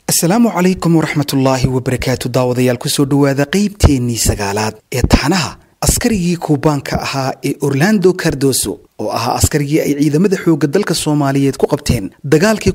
السلام عليكم ورحمة الله وبركاته. داوديال كسو دواذا قيبتيني سقالات اتحانها أسكريجي كوبانكا أها أورلاندو كاردوسو oo aha askarigii ay ciidamada xoogga dalka Soomaaliyeed ku qabteen dagaalkii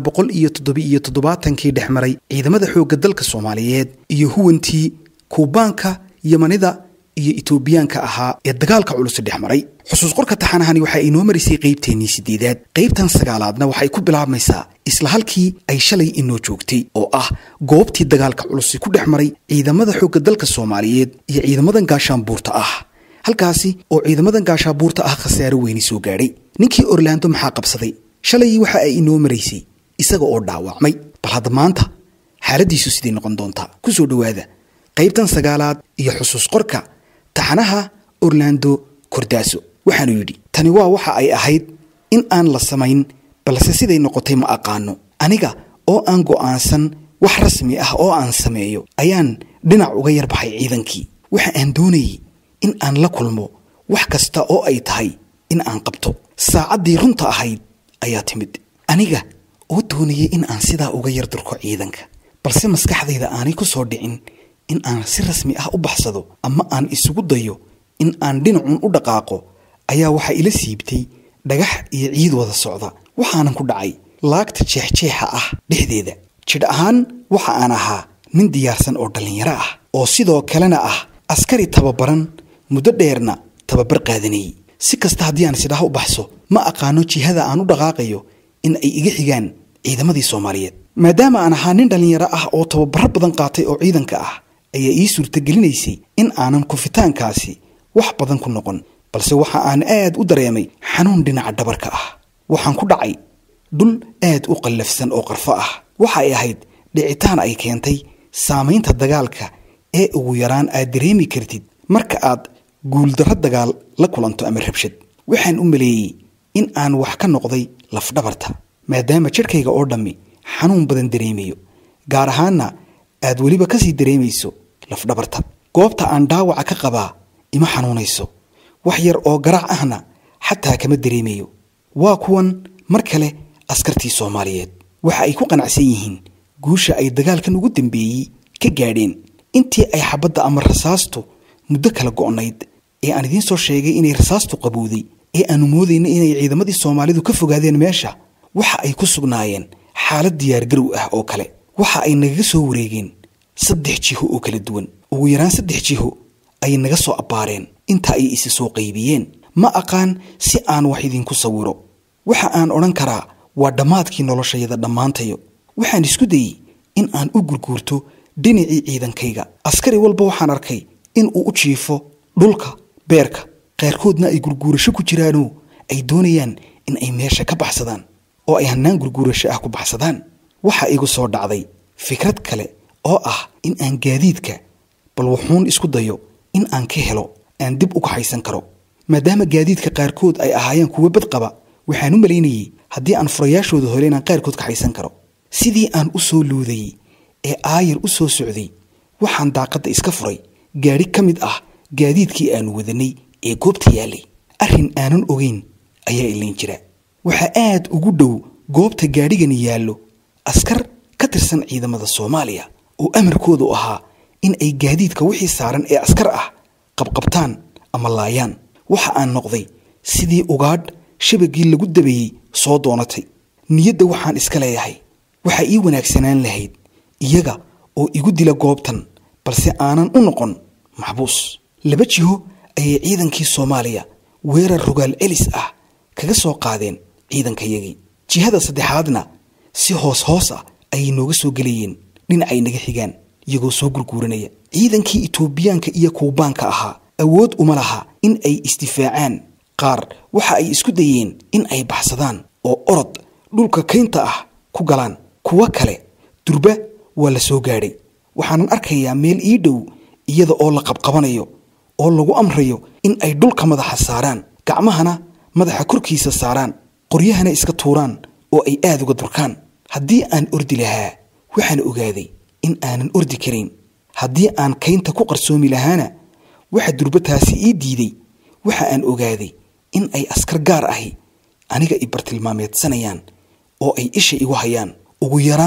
1977 dhexmaray ciidamada xoogga dalka Soomaaliyeed iyo huwantii Kuubaanka Yamanida iyo Itoobiyaanka ahaa ee dagaalka culus dhexmaray xusuus qorka taxanahani waxa ay noo marisay qaybteennii sideedaad qaybtan sagaalaadna waxay ku bilaabmaysaa isla halkii ay shalay inoo joogtay oo ah goobtii dagaalka culus ku dhexmaray ciidamada xoogga dalka Soomaaliyeed iyo ciidamadan gaashaanbuurta ah halkaasi oo ciidamadan gaashaanbuurta ah khasaaro weyn soo gaaray ninkii Orlando maxaa qabsaday shalay waxa ay inoo marisay isaga oo dhaawacmay bal hadda maanta xaaladiisu sidii noqon doontaa ku soo dhawaada qaybtan sagaalaad iyo xusuus qorka taxanaha Orlando Kordaaso waxaanu yiri tani waa waxa ay ahayd in aan la samayn balse siday noqotay ma aqaano aniga oo aan go'aansan wax rasmi ah oo aan sameeyo ayaan dhinac uga yarbaxay ciidankii waxa aan doonayay in aan la kulmo wax kasta oo ay tahay in aan qabto saacadii runta ahayd ayaa timid aniga oo doonayay in aan sidaa uga yardurko ciidanka balse maskaxdayda aanay ku soo dhicin in aan si rasmi ah u baxsado ama aan isugu dayo in aan dhinacun u dhaqaaqo ayaa waxa ila siibtay dhagax iyo ciid wada socda waxaanan ku dhacay laagta jeexjeexa ah dhexdeeda jidh ahaan waxa aan ahaa nin diyaarsan oo dhalinyaro ah oo sidoo kalena ah askari tababaran muddo dheerna tababar qaadanay si kasta hadii aan sidaha u baxso ma aqaano jihada aan u dhaqaaqayo in ay iga xigaan ciidamadii Soomaaliyeed maadaama aan ahaa nin dhalinyaro ah oo tababar badan qaatay oo ciidanka ah ayaa ii suurtagelineysay in aanan ku fitaankaasi wax badan ku noqon balse waxa aan aad u dareemay xanuun dhinaca dhabarka ah waxaan ku dhacay dhul aad u qallafsan oo qarfo ah waxa ay ahayd dhicitaan ay keentay saameynta dagaalka ee ugu yaraan aad dareemi kartid marka aad guuldarro dagaal la kulanto ama rabshad waxaan u maleeyay in aan wax ka noqday laf dhabarta maadaama jirkayga oo dhammi xanuun badan dareemayo gaar ahaanna aad waliba ka sii dareemayso laf dhabarta goobta aan dhaawaca ka qabaa ima xanuunayso wax yar oo garaac ahna xataa kama dareemayo waa kuwan mar kale askartii Soomaaliyeed waxa ay ku qanacsan yihiin guusha ay dagaalkan ugu dambeeyay ka gaadheen intii ay xabadda ama rasaastu muddo kala go'nayd ee aan idin soo sheegay inay rasaastu qabowday ee aanu moodaynay inay ciidamadii Soomaalidu ka fogaadeen meesha waxa ay ku sugnaayeen xaalad diyaar garow ah oo kale waxa ay naga soo wareegeen 3 jiho oo kala duwan ugu yaraan 3 jiho ay naga soo abaareen inta ay is soo qaybiyeen ma aqaan si aan wax idin ku sawiro waxa aan oran karaa waa dhamaadkii noloshayda dhamaantayo waxaan isku dayay in aan u gurguurto dhinacii ciidankayga askari walba waxaan arkay in uu u jiifo dhulka beerka qaarkoodna ay gurguurasho ku jiraano ay doonayaan in ay meesha ka baxsadaan oo ay hanaan gurguurasho ah ku baxsadaan waxa igu soo dhacday fikrad kale oo ah in aan gaadiidka bal wuxuun isku dayo in aan ka helo aan dib u kaxaysan karo maadaama gaadiidka qaarkood ay ahaayeen kuwa bad qaba waxaan u maleynayay haddii aan furayaashooda hore inaan qaarkood kaxaysan karo sidii aan u soo luuday ee aayir u soo socday waxaan daaqada iska furay gaari ka mid ah gaadiidkii aan wadanay ee goobta yaalay arrin aanan ogeyn ayaa ilin jira waxa aad ugu dhow goobta gaarigan yaallo askar ka tirsan ciidamada Soomaaliya oo amarkoodu ahaa in ay gaadiidka wixii saaran ee askar ah qabqabtaan ama laayaan waxa aan noqday sidii ugaadh shabagii lagu dabayay soo doonatay niyadda waxaan iska leeyahay waxa ii wanaagsanaan lahayd iyaga oo igu dila goobtan balse aanan u noqon maxbuus laba jiho ay ciidankii Soomaaliya weerar rogaal celis ah kaga soo qaadeen ciidankayagii jihada saddexaadna si hoos ah ay nooga soo galayeen dhinacay naga xigaan iyagoo soo gurguuranaya ciidankii Itoobiyaanka iyo Kuubaanka ahaa awood uma laha in ay istifaacaan qaar waxa ay isku dayeen in ay baxsadaan oo orod dhulka kaynta ah ku galaan kuwa kale durba waa la soo gaaray waxaan arkayaa meel ii dhow iyada oo la qabqabanayo oo lagu amrayo in ay dhulka madaxa saaraan gacmahana madaxa korkiisa saaraan qoryahana iska tuuraan oo ay aad uga durkaan haddii aan ordi lahaa waxaan ogaaday in aanan ordi karin haddii aan kaynta ku qarsoomi lahaana waxa durbataasi ii diiday waxa aan ogaaday in ay askar gaar ahi aniga i bartilmaameedsanayaan oo ay isha igu hayaan ugu yaraan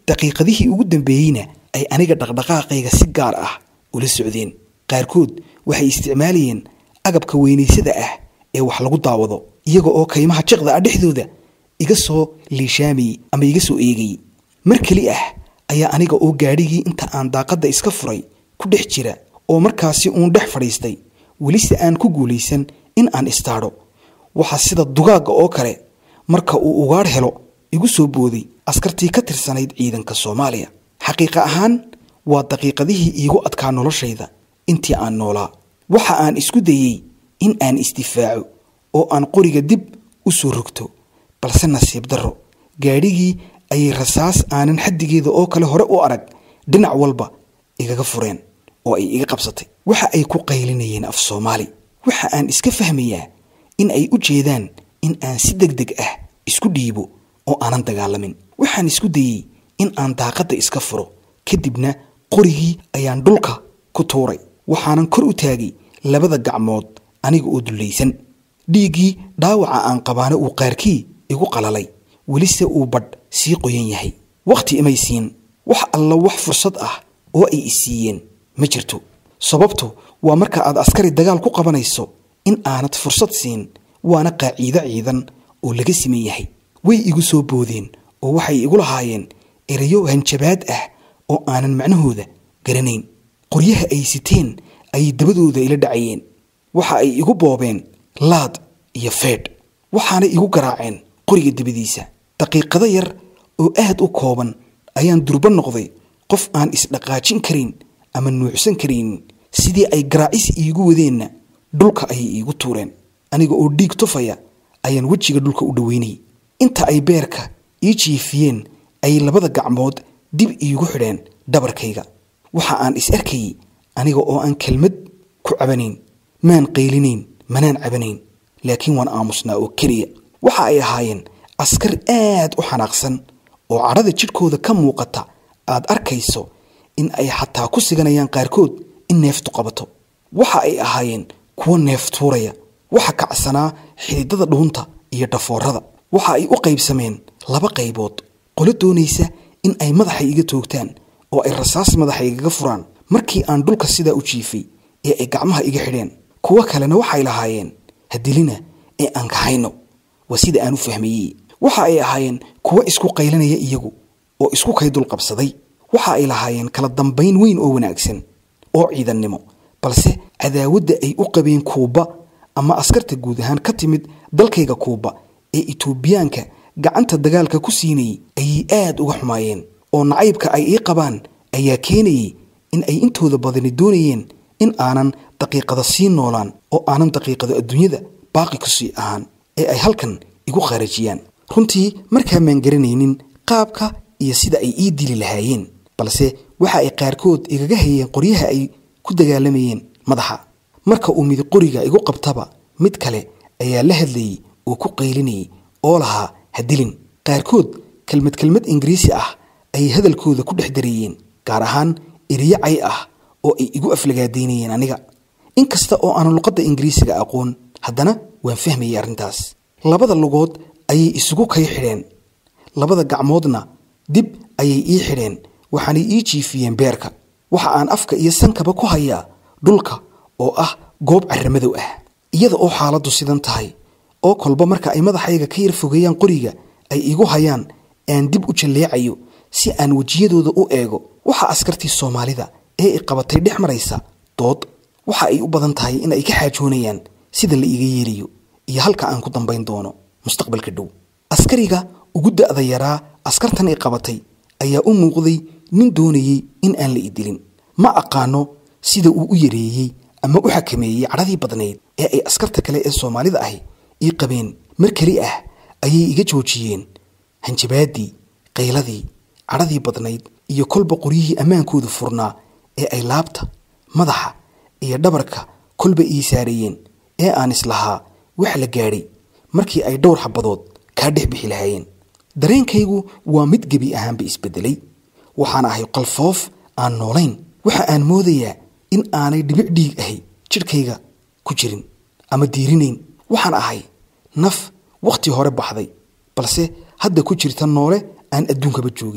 daqiiqadihii ugu dambeeyeyna ay aniga dhaqdhaqaaqayga si gaar ah ula socdeen. qaarkood waxay isticmaalayeen agabka weynaysada ah ee wax lagu daawado, iyaga oo kaymaha jiqda ah dhexdooda iga soo liishaamayey ama iga soo eegayey. mar keli ah ayaa aniga oo gaadhigii inta aan daaqadda iska furay ku dhex jira oo markaasi uun dhex fadhiistay, welise aan ku guulaysan in aan istaadho. waxaa sida dugaagga oo kale marka uu ugaadh helo igu soo booday askartii ka tirsanayd ciidanka Soomaaliya. xaqiiqa ahaan waa daqiiqadihii iigu adkaa noloshayda intii aan noolaa. waxa aan isku dayey in aan isdifaaco oo aan qoriga dib u soo rogto, balse nasiib darro gaadhigii ayay rasaas aanan xaddigeeda oo kale hore u arag dhinac walba igaga fureen oo ay iga qabsatay. waxa ay ku qaylinayeen af Soomaali. waxa aan iska fahmayaa in ay u jeedaan in aan si degdeg ah isku dhiibo oo aanan dagaalamin. waxaan isku dayey in aan daaqadda iska furo, kadibna qorigii ayaan dhulka ku tuuray. waxaanan kor u taagay labada gacmood aniga oo dulaysan. dhiiggii dhaawaca aan qabaana uu qaarkii igu qalalay, welise uu badh sii qoyan yahay. wakhti imay siin. wax alla wax fursad ah oo ay isiiyeen ma jirto. sababtu waa marka aad askari dagaal ku qabanayso in aanad fursad siin, waana qaaciido ciidan oo laga siman yahay. way igu soo boodeen oo waxay igu lahaayeen erayo hanjabaad ah oo aanan macnahooda garanayn. qoryaha ay siteen ayay dabadooda ila dhacayeen. waxa ay igu boobeen laad iyo feedh, waxaana igu garaaceen qoriga dabadiisa. daqiiqado yar oo aad u kooban ayaan durba noqday qof aan isdhaqaajin karin ama nuucsan karin. sidii ay garaacis iigu wadeenna dhulka ayay iigu tuureen. aniga oo dhiig tufaya ayaan wejiga dhulka u dhaweynay. inta ay beerka ii jiifiyeen ayay labada gacmood dib iigu xidheen dhabarkayga. waxa aan is arkayay aniga oo aan kelmad ku cabanayn, maan qaylinayn, manaan cabanayn, laakiin waan aamusnaa oo keliya. waxa ay ahaayeen askar aad u xanaaqsan oo cadhada jidhkooda ka muuqata aad arkayso in ay xataa ku siganayaan qaarkood in neeftu qabato. waxa ay ahaayeen kuwa neef tuuraya. waxa kacsanaa xididada dhuunta iyo dhafoorada. waxa ay u qaybsameen laba qaybood. qolo doonaysa in ay madaxa iga toogtaan oo ay rasaas madaxa igaga furaan markii aan dhulka sidaa u jiifay ee ay gacmaha iga xidheen. kuwa kalena waxay lahaayeen hadilina ee aan kahayno. waa sida aan u fahmayey. waxa ay ahaayeen kuwa isku qaylinaya iyagu oo isku kay dul qabsaday. waxa ay lahaayeen kala dambayn weyn oo wanaagsan oo ciidannimo, balse cadaawadda ay u qabeen Kuuba ama askarta guud ahaan ka timid dalkayga Kuuba ee Itoobiyaanka gacanta dagaalka ku siinayay ayay aad uga xumaayeen. oo nacaybka ay ii qabaan ayaa keenayay in ay intooda badani doonayeen in aanan daqiiqada sii noolaan oo aanan daqiiqada adduunyada baaqi ku sii ahaan ee ay halkan igu kharajiyaan. runtii markaa maan garanaynin qaabka iyo sida ay ii dili lahaayeen, balse waxa ay qaarkood igaga hayeen qoryaha ay ku dagaalamayeen madaxa. marka uu mid qoriga igu qabtaba mid kale ayaa la hadlayay oo ku qaylinayay oo lahaa hadilin. qaarkood kelmad ingiriisi ah ay hadalkooda ku dhex dareeyeen, gaar ahaan eriyo cay ah oo ay igu aflagaadaynayeen aniga. inkasta oo aan luqadda ingiriisiga aqoon, haddana waan fahmayay arrintaas. labada lugood ayay isugu kay xidheen, labada gacmoodna dib ayay ii xidheen, waxaanay ii jiifiyeen beerka. waxa aan afka iyo sankaba ku hayaa dhulka oo ah goob carramadow ah. iyada oo xaaladdu sidan tahay oo kolba marka ay madaxayga ka yar fogeeyaan qoriga ay igu hayaan aan dib u jalleecayo si aan wejiyadooda u eego, waxa askartii Soomaalida ee i qabatay dhex maraysa dood. waxa ay u badan tahay in ay ka xaajoonayaan sida la iga yeerayo iyo halka aan ku dambayn doono mustaqbalka dhow. askariga ugu da'da yaraa askartan ay qabatay ayaa u muuqday nin doonayay in aan la idilin. ma aqaano sida uu u yareeyay ama u xakameeyay cadhadii badnayd ee ay askarta kale ee Soomaalida ahi ii qabeen. mar kali ah ayay iga joojiyeen hanjabaadii, qayladii, cadhadii badnayd iyo kolba qoryihii ammaankooda furnaa ee ay laabta, madaxa iyo dhabarka kolba ii saarayeen ee aan islahaa wax la gaadhay markii ay dhowr xabadood kaa dhex bixi lahaayeen. dareenkaygu waa mid gebi ahaanba isbedelay. waxaan ahay qalfoof aan noolayn. waxa aan moodayaa in aanay dhibic dhiig ahay jidhkayga ku jirin ama diirinayn. waxaan ahay naf wakhti hore baxday, balse hadda ku jirta noole aan adduunkaba joogin.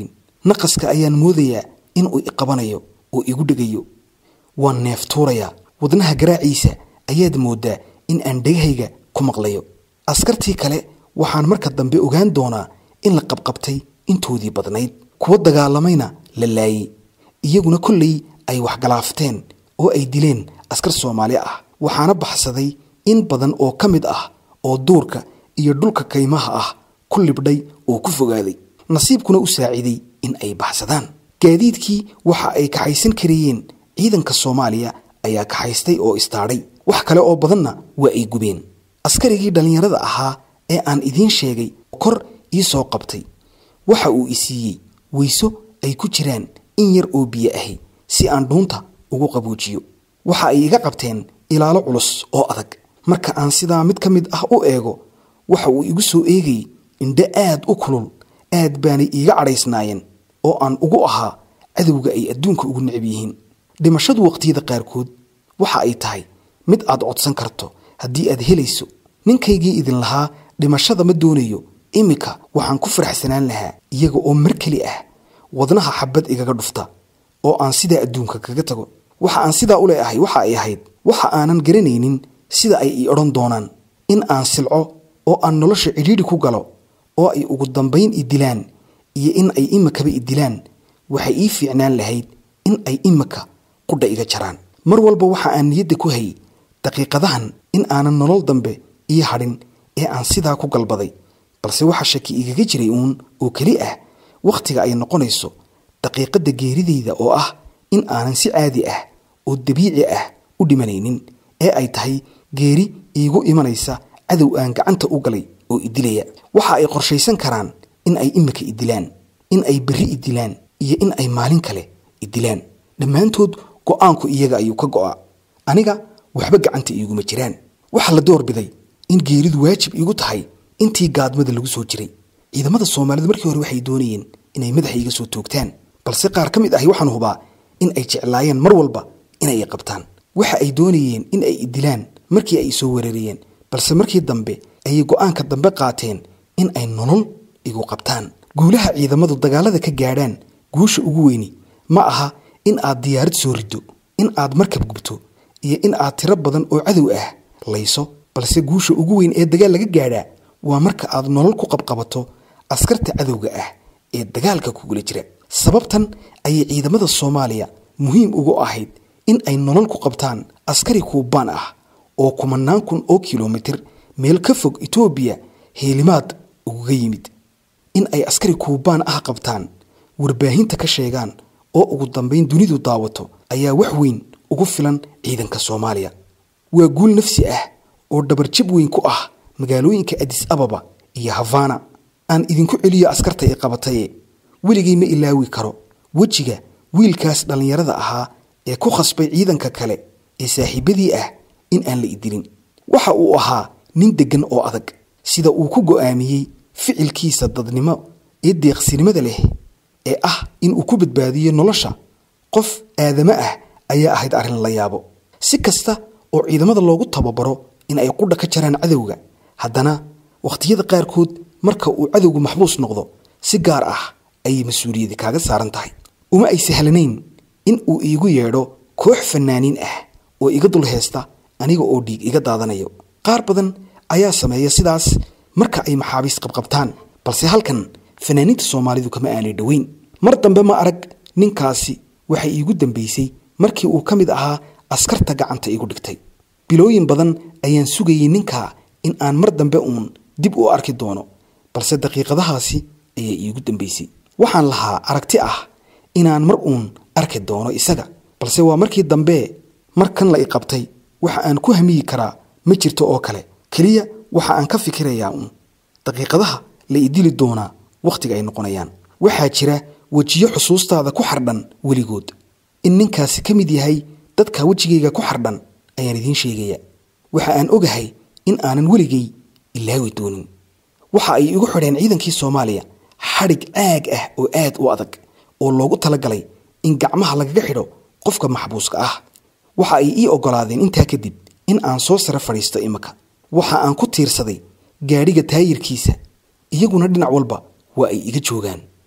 naqaska ayaan moodayaa in uu iqabanayo oo igu dhigayo waan neeftuurayaa wadnaha garaaciisa ayaad moodaa in aan dhegahayga ku maqlayo askartii kale waxaan marka dambe ogaan doonaa in la qabqabtay intoodii badnayd kuwa dagaalamayna la laayay iyaguna kolley ay wax galaafteen oo ay dileen askar Soomaali ah waxaana baxsaday in badan oo ka mid ah oo duurka iyo dhulka kaymaha ah ku libdhay oo ku fogaaday nasiibkuna u saaciday in ay baxsadaan gaadiidkii waxa ay ka haysan kariyeen ciidanka Soomaaliya ayaa ka haystay oo istaaray wax kale oo badanna waa ay gubeen askarigii dhalinyarada ahaa ee aan idin sheegay kor ii soo qabtay waxa uu isiiyay weyso ay ku jiraan in yar oo biyo ah si aan dhuunta ugu qaboojiyo waxa ay iga qabteen ilaalo culus oo adag marka aan sidaa mid ka mid ah u eego waxa uu igu soo eegay indha aad u kulul aad baanay iiga cadhaysnaayeen oo aan ugu ahaa cadowga ay adduunka ugu neceb yihiin dhimashadu waqtiyada qaarkood waxa ay tahay mid aad codsan karto haddii aad helayso ninkaygii idin lahaa dhimashada ma doonayo imika waxaan ku faraxsanaan lahaa iyaga oo mar kali ah wadnaha xabad igaga dhufta oo aan sidaa adduunka kaga tago waxa aan sidaa u leeyahay waxa ay ahayd waxa aanan garanaynin sida ay ii oran doonaan in aan silco oo aan nolosha cidhiidhi ku galo oo ay ugu dambayn i dilaan iyo in ay imikaba i dilaan waxay ii fiicnaan lahayd in ay imika qudha iga jaraan mar walba waxa aan niyadda ku hayay daqiiqadahan in aanan nolol dambe ii hadhin ee aan sidaa ku galbaday balse waxa shaki igaga jiray oo kali ah waqtiga ay noqonayso daqiiqada geerideyda oo ah in aanan si caadi ah oo dabiici ah u dhimanaynin ee ay tahay geeri iigu imanaysa cadow aan gacanta u galay oo idilaya waxa ay qorshaysan karaan in ay imika idilaan in ay berri idilaan iyo in ay maalin kale idilaan dhammaantood go'aanku iyaga ayuu ka go'a aniga waxba gacanta iiguma jiraan waxa la doorbiday in geeridu waajib iigu tahay intii gaadmada lagu soo jiray ciidamada Soomaalidu markii hore waxay doonayeen inay madaxa iga soo toogtaan balse qaar ka mid ah waxaan hubaa in ay jeclaayeen mar walba in ay qabtaan waxa ay doonayeen in ay idilaan markii ay soo weerareen balse markii dambe ay go'aanka dambe qaateen in ay nolol igu qabtaan guulaha ciidamadu dagaalada ka gaadhaan guusha ugu weyni ma aha in aad diyaarad soo rido in aad markab gubto iyo in aad tiro badan oo cadow ah layso balse guusha ugu weyn ee dagaal laga gaadhaa waa marka aad nolol ku qabqabato askarta cadowga ah ee dagaalka ku gula jira sababtan ay ciidamada Soomaaliya muhiim ugu ahayd in ay nolol ku qabtaan askari Kuubaan ah oo kumanaan kun oo kiiloomitir meel ka fog Itoobiya heelimaad uga yimid in ay askari Kuubaan ah qabtaan warbaahinta ka sheegaan oo ugu dambeyn dunidu daawato ayaa wax weyn ugu filan ciidanka Soomaaliya waa guul nafsi ah oo dabar jib weyn ku ah magaalooyinka Addis Ababa iyo Havana aan idinku celiyo askarta ay qabatay weligii ma ilaawi karo wajiga wiilkaas dhalinyarada ahaa ee ku khasbay ciidanka kale ee saaxiibadii ah in aan la idilin waxa uu ahaa nin degan oo adag sida uu ku go'aamiyay ficilkiisa dadnimo ee deeqsinimada leh ee ah in uu ku badbaadiyo nolosha qof aadama ah ayaa ahayd arrin la yaabo si kasta oo ciidamada loogu tababaro in ay qudha ka jaraan cadowga haddana waqtiyada qaarkood marka uu cadowgu maxbuus noqdo si gaar ah ay mas'uuliyad kaaga saaran tahay uma ay sahlanayn in uu iigu yeedho koox fanaaniin ah oo iga dul heesta aniga oo dhiig iga daadanayo qaar badan ayaa sameeya sidaas marka ay maxaabiis qabqabtaan balse halkan fanaaniinta Soomaalidu kama aanay dhaweyn mar dambe ma arag ninkaasi waxay iigu dambeysay markii uu kamid ahaa askarta gacanta igu dhigtay bilooyin badan ayaan sugayay ninka in aan mar dambe dib u arki doono balse daqiiqadahaasi ayay iigu dambeysay waxaan lahaa aragti ah inaan mar arki doono isaga balse waa markii dambe markan la iqabtay waxa aan ku hamiyi karaa ma jirto oo kale kaliya waxa aan ka fikirayaa daqiiqadaha la idili doona waqtiga ay noqonayaan waxa jira wajiyo xusuustaada ku xardhan weligood in ninkaasi kamid yahay dadka wajigayga ku xardhan ayaan idin sheegaya waxa aan ogahay in aanan weligay ilaawi doonin waxa ay igu xireen ciidankii Soomaaliya xarig aag ah oo aad u adag oo loogu talagalay in gacmaha lagaga xidho qofka maxbuuska ah waxa ay ii ogolaadeen intaa kadib in aan soo sare fariisto imaka waxa aan ku tiirsaday gaariga taayirkiisa iyaguna dhinac walba waa ay iga joogaan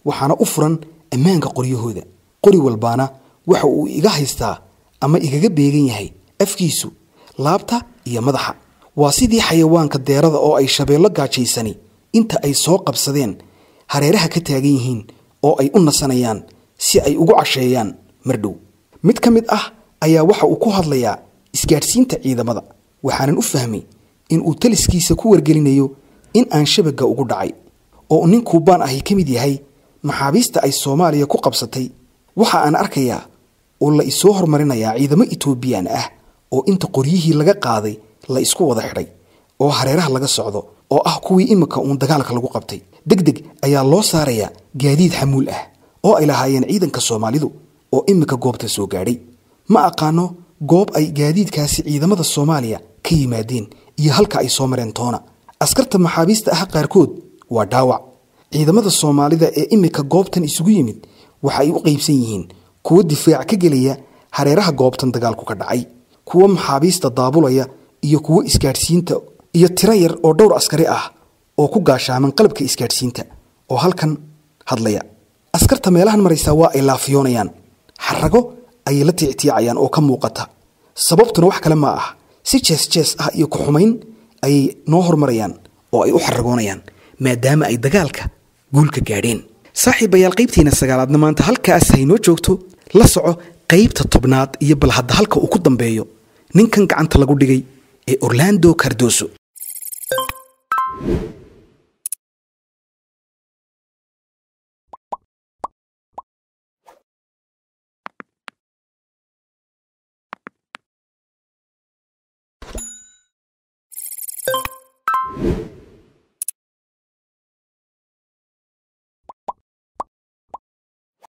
waxaana u furan ammaanka qoryahooda qori walbaana waxa uu iga haystaa ama igaga beegan yahay afkiisu laabta iyo madaxa waa sidii xayawaanka deerada oo ay shabeello gaajaysani inta ay soo qabsadeen hareeraha ka taagan yihiin oo ay u nasanayaan si ay ugu casheeyaan mardhow mid ka mid ah ayaa waxa uu ku hadlayaa isgaadhsiinta ciidamada waxaanan u fahmay in uu taliskiisa ku wargelinayo in aan shabaga ugu dhacay oo nin kuubaan ahi ka mid yahay maxaabiista ay Soomaaliya ku qabsatay waxa aan arkayaa oo la isoo hormarinayaa ciidamo Itoobiyaan ah oo inta qoryihii laga qaaday la isku wada xidhay oo hareeraha laga socdo oo ah kuwii imika uun dagaalka lagu qabtay degdeg ayaa loo saarayaa gaadiid xamuul ah oo ay lahaayeen ciidanka Soomaalidu oo imika goobta soo gaadhay ma aqaano goob ay gaadiidkaasi ciidamada Soomaaliya ka yimaadeen iyo halka ay soo mareen toona askarta maxaabiista ah qaarkood waa dhaawac ciidamada Soomaalida ee imika goobtan isugu yimid waxa ay u qaybsan yihiin kuwa difaac ka gelaya hareeraha goobtan dagaalku ka dhacay kuwa maxaabiista daabulaya iyo kuwa isgaadhsiinta iyo tiro yar oo dhowr askari ah oo ku gaashaaman qalabka isgaadhsiinta oo halkan hadlaya askarta meelahan maraysa waa ay laafiyoonayaan xarago ay la tiictiicayaan oo ka muuqata sababtuna wax kale ma ah si jees ah iyo ku xumayn ay noo hormarayaan oo ay u xaragoonayaan maadaama ay dagaalka guulka gaadheen saaxiibayaal qaybteena sagaalaadna maanta halkaas ay noo joogto la soco qaybta 10aad iyo bal hadda halka uu ku dambeeyo ninkan gacanta lagu dhigay ee Orlando Cardoso